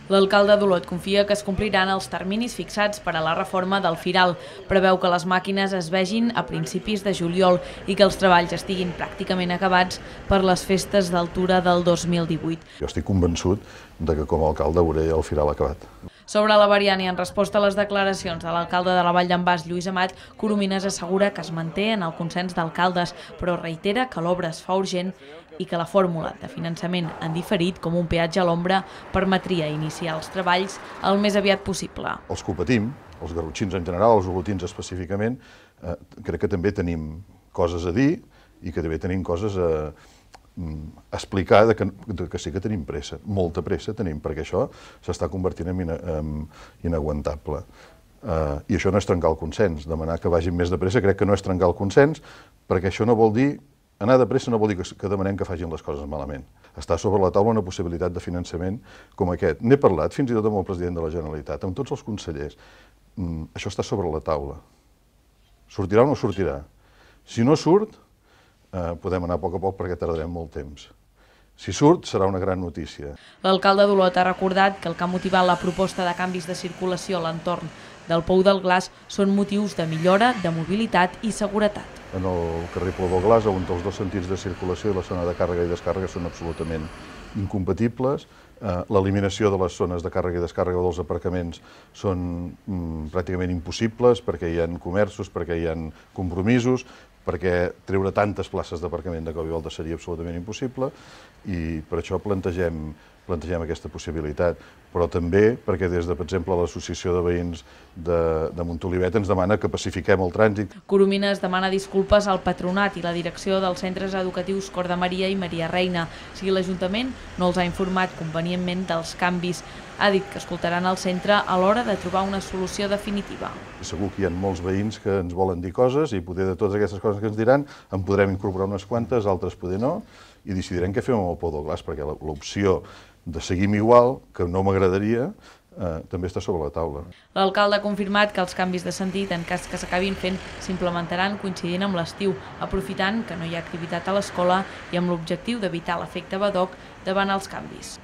L'alcalde d'Olot confia que es compliran els terminis fixats per a la reforma del Firal. Preveu que les màquines es vegin a principis de juliol i que els treballs estiguin pràcticament acabats per les festes d'altura del 2018. Jo estic convençut que com a alcalde veuré el Firal acabat. Sobre la variant i en resposta a les declaracions de l'alcalde de la Vall d'en Bas, Lluís Amat, Coromines assegura que es manté en el consens d'alcaldes, però reitera que l'obra es fa urgent i que la fórmula de finançament en diferit, com un peatge a l'ombra, permetria iniciar els treballs el més aviat possible. Els que ho patim, els garrotxins en general, els olotins específicament, crec que també tenim coses a dir i que també tenim coses a explicar que sí que tenim pressa, molta pressa tenim, perquè això s'està convertint en inaguantable. I això no és trencar el consens, demanar que vagin més de pressa crec que no és trencar el consens, perquè això no vol dir, anar de pressa no vol dir que demanem que facin les coses malament. Està sobre la taula una possibilitat de finançament com aquest. N'he parlat fins i tot amb el president de la Generalitat, amb tots els consellers. Això està sobre la taula. Sortirà o no sortirà? Si no surt, podem anar a poc perquè tardarem molt temps. Si surt, serà una gran notícia. L'alcalde d'Olot ha recordat que el que ha motivat la proposta de canvis de circulació a l'entorn del Pou del Glaç són motius de millora, de mobilitat i seguretat. En el carrer Pou del Glaç, on els dos sentits de circulació i la zona de càrrega i descàrrega són absolutament incompatibles, l'eliminació de les zones de càrrega i descàrrega dels aparcaments són pràcticament impossibles perquè hi ha comerços, perquè hi ha compromisos, perquè treure tantes places d'aparcament de cop i volta seria absolutament impossible i per això plantegem aquesta possibilitat, però també perquè des de, per exemple, l'Associació de Veïns de Montolivet ens demana que pacifiquem el trànsit. Coromines demana disculpes al patronat i la direcció dels centres educatius Cor de Maria i Maria Reina. Si l'Ajuntament no els ha informat convenientment dels canvis, ha dit que escoltaran el centre a l'hora de trobar una solució definitiva. Segur que hi ha molts veïns que ens volen dir coses i poder de totes aquestes coses que ens diran en podrem incorporar unes quantes, altres poder no, i decidirem què fem amb el Pou del Glaç, perquè l'opció de seguir igual, que no m'agradaria, també està sobre la taula. L'alcalde ha confirmat que els canvis de sentit, en cas que s'acabin fent, s'implementaran coincidint amb l'estiu, aprofitant que no hi ha activitat a l'escola i amb l'objectiu d'evitar l'efecte badoc davant els canvis.